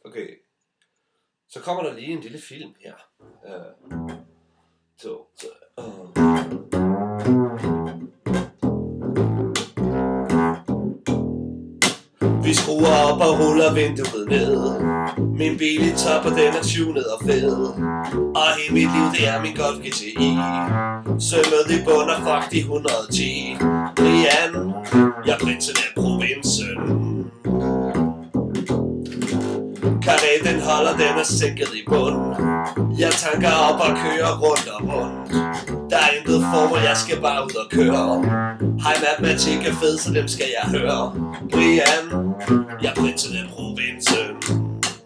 Okay. Så kommer der lige en lille film her. Vi skruer op og ruller vinduet ned. Min bil i top, og den er tunet og fed. Og hele mit liv, det er min Golf GTI. Sømmet i bund og fuck de 110. Brian, jeg prinsen af provinsen. Karret, den holder, den er sænket i bund. Jeg tanker op og kører rundt og rundt. Der er intet for mig, jeg skal bare ud og køre. Hej, matematik er fed, så dem skal jeg høre. Brian, jeg er prinsen af provinsen.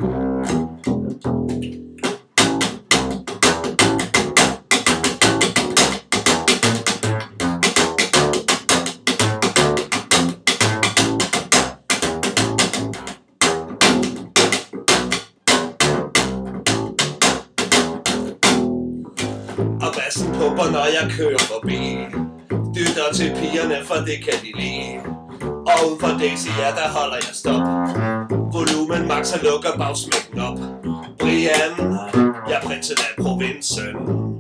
Og bassen pumper, når jeg kører forbi. Dytter til pigerne, for det kan de lide. Og uden for Daisy, ja, der holder jeg stop. Volumen max og lukker bagsmækken op. Brian, jeg er prinsen af provinsen.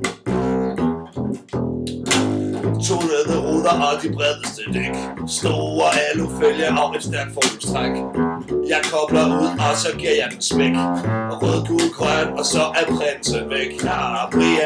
Tonede ruder og de bredeste dæk. Store alufælge og et stærkt forhjulstræk. Jeg kobler ud, og så giver jeg den smæk. Rød, gul, grøn, og så er prinsen væk. Ja, Brian.